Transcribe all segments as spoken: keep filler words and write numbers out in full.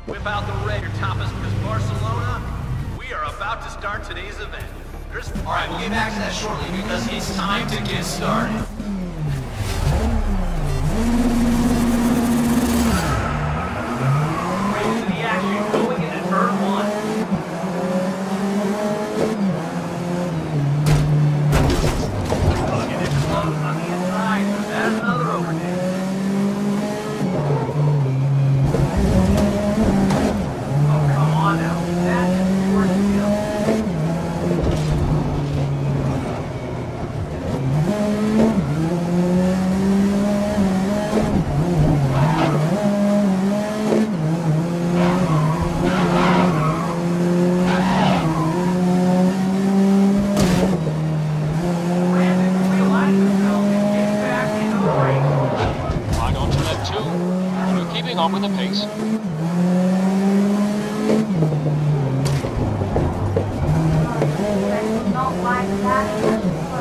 Whip out the red, your tapas, because Barcelona, we are about to start today's event. There's... All right, we'll get back to that shortly because it's time to get started. Straight into the action, going into turn one. Looking at close on the inside. That's another overtake. Oh, come on now. That is pure skill. On with the pace. Don't like that.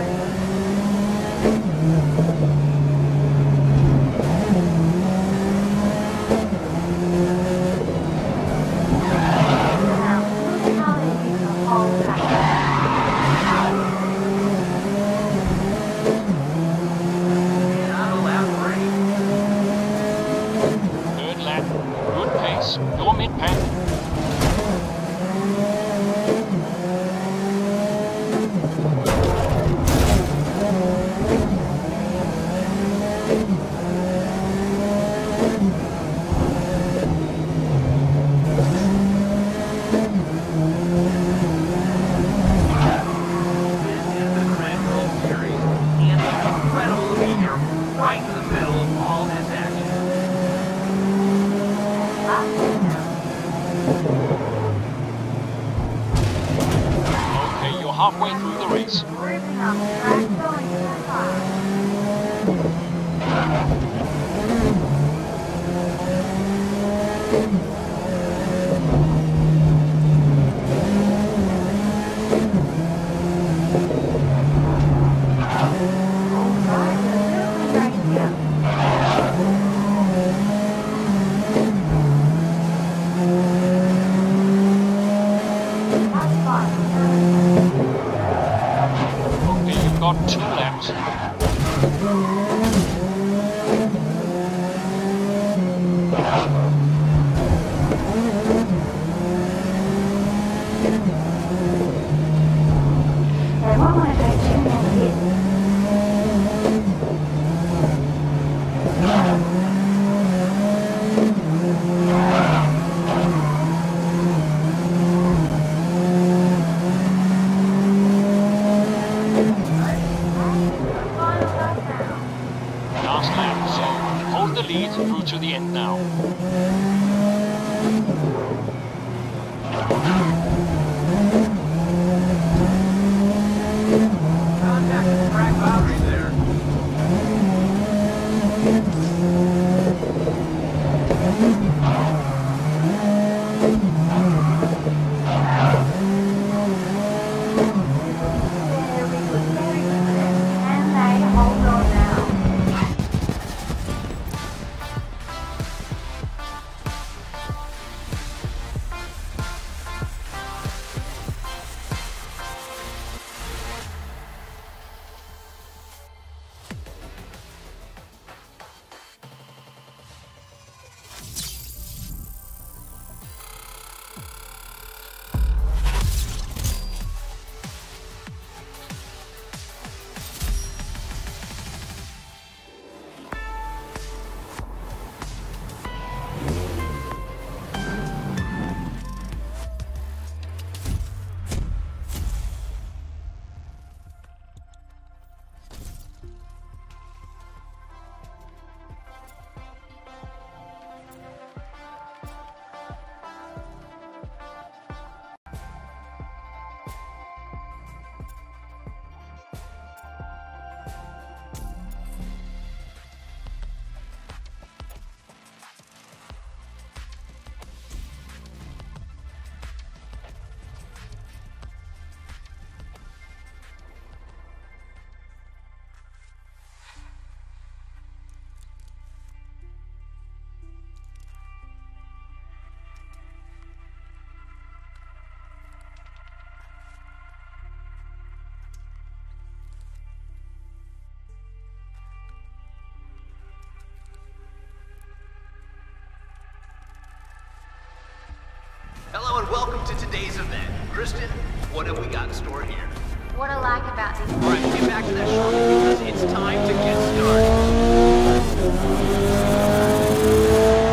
Your mid-pack. Halfway through the race. Got two laps. Lead through to the end now. Contact the track boundary there. and welcome to today's event. Kristen, what have we got in store here? What I like about these Alright, we'll get back to that shortly because it's time to get started.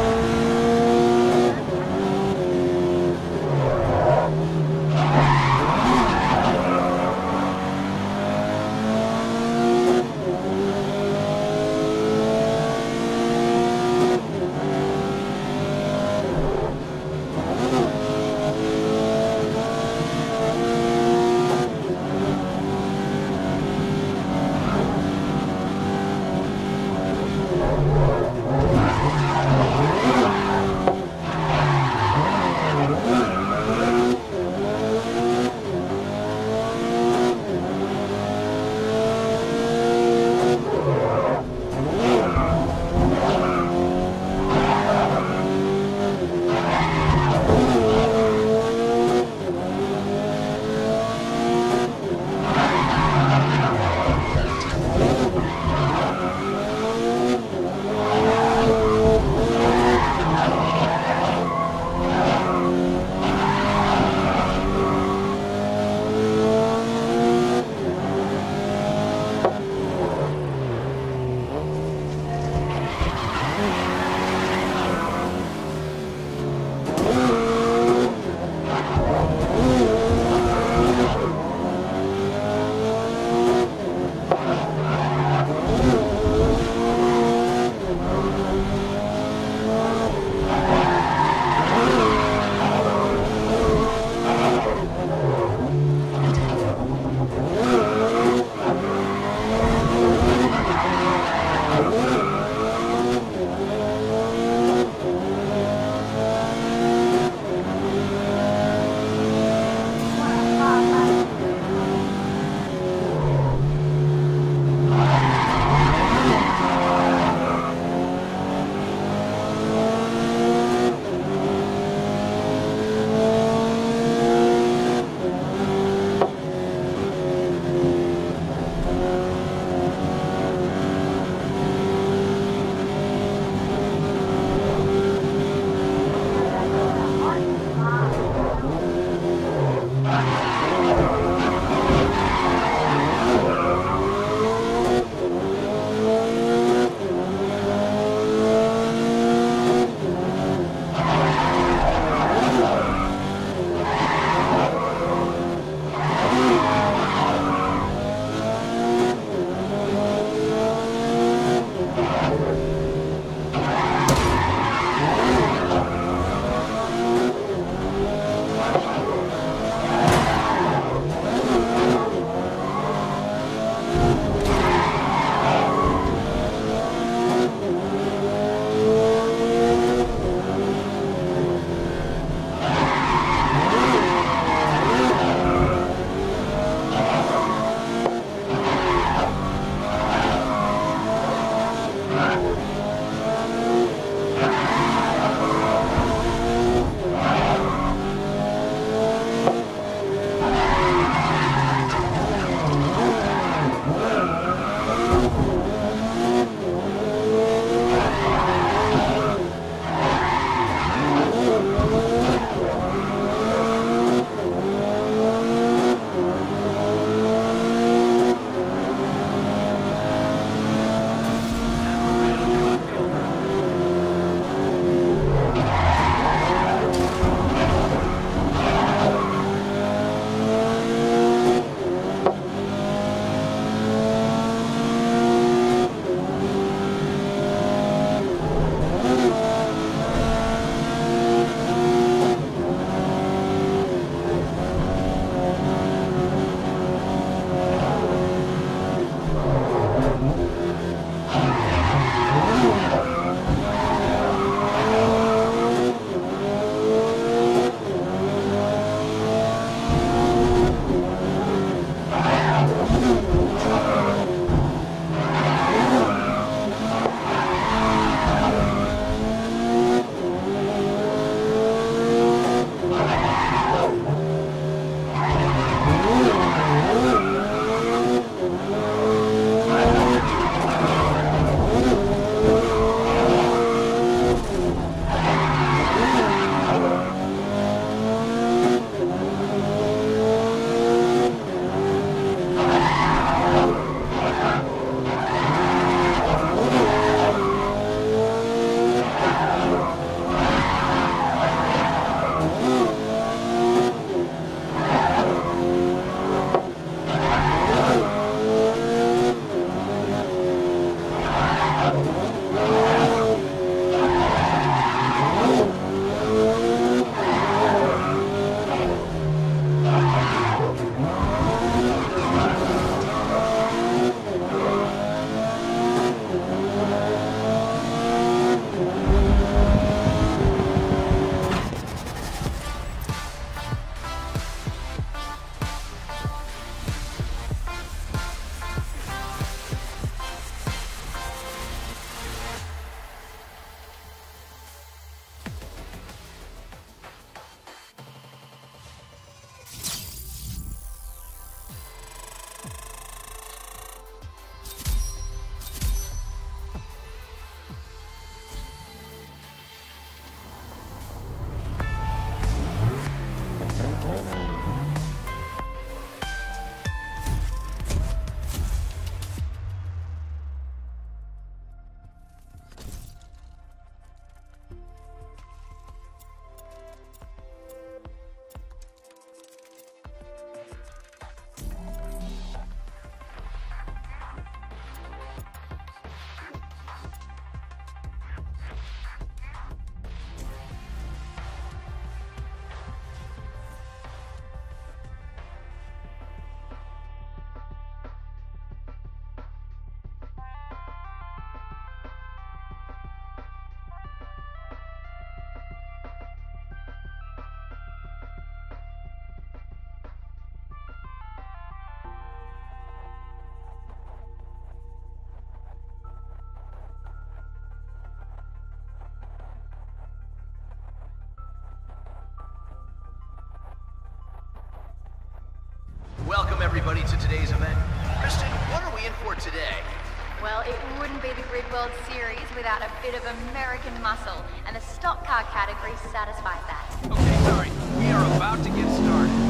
today's event. Kristen, what are we in for today? Well, it wouldn't be the Grid World Series without a bit of American muscle, and the stock car category satisfies that. Okay, sorry. We are about to get started.